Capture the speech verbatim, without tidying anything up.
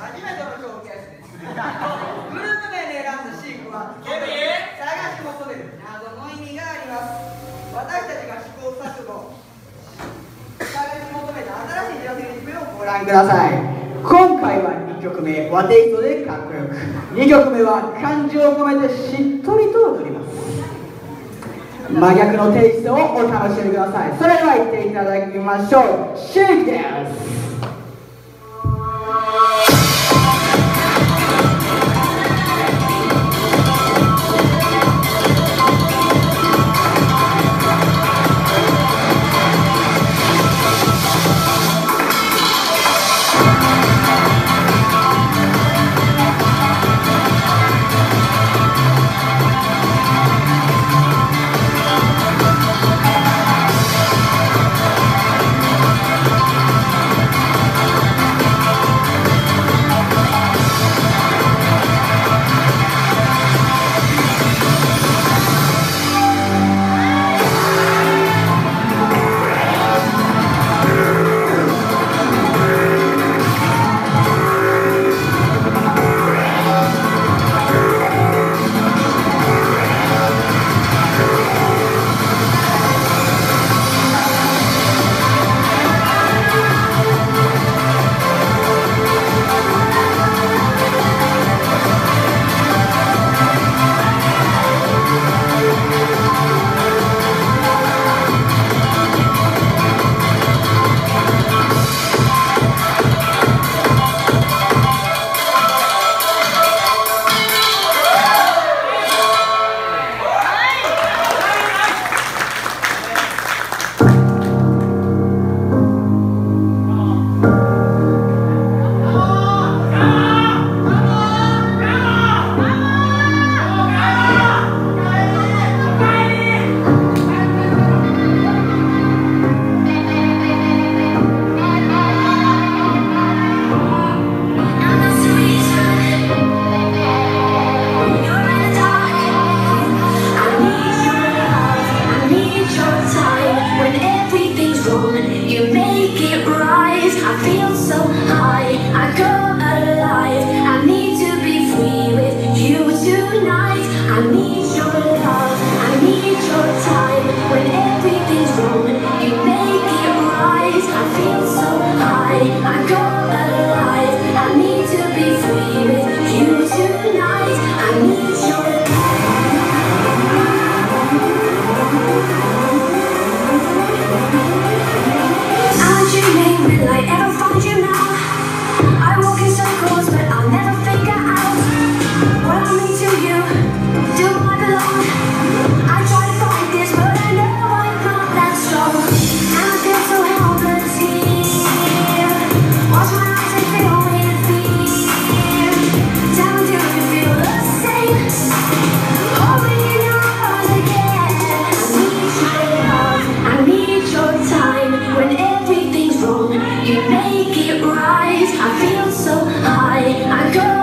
初めてのショーケースです。グループ名で選んだシークは探し求める謎の意味があります。私たちが試行錯誤探し求めた新しいジャズリズムをご覧ください。今回はにきょくめ和テイストでかっこよく、にきょくめは感情を込めてしっとりと踊ります。真逆のテイストをお楽しみください。それでは言っていただきましょう。シェイクです。 You make it right. I feel so high. I go